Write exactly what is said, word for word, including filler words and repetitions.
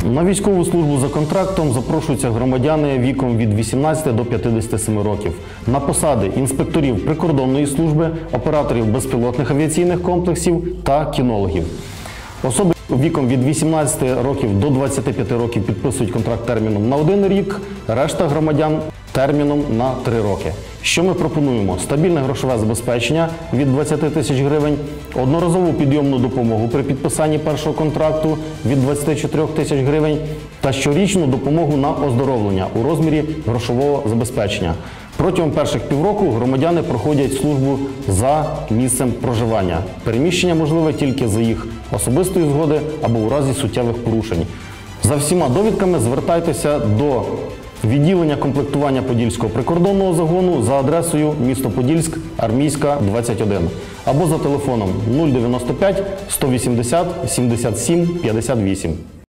На військову службу за контрактом запрошуються громадяни віком від вісімнадцяти до п'ятдесяти семи років. На посади інспекторів прикордонної служби, операторів безпілотних авіаційних комплексів та кінологів. Особи віком від вісімнадцяти років до двадцяти п'яти років підписують контракт терміном на один рік, решта громадян терміном на три роки. Що ми пропонуємо? Стабільне грошове забезпечення від двадцяти тисяч гривень, одноразову підйомну допомогу при підписанні першого контракту від двадцяти чотирьох тисяч гривень та щорічну допомогу на оздоровлення у розмірі грошового забезпечення. Протягом перших півроку громадяни проходять службу за місцем проживання. Переміщення можливе тільки за їх особистої згоди або у разі суттєвих порушень. За всіма довідками звертайтеся до відділення комплектування Подільського прикордонного загону за адресою місто Подільськ, Армійська, двадцять один або за телефоном нуль дев'яносто п'ять сто вісімдесят сімдесят сім п'ятдесят вісім.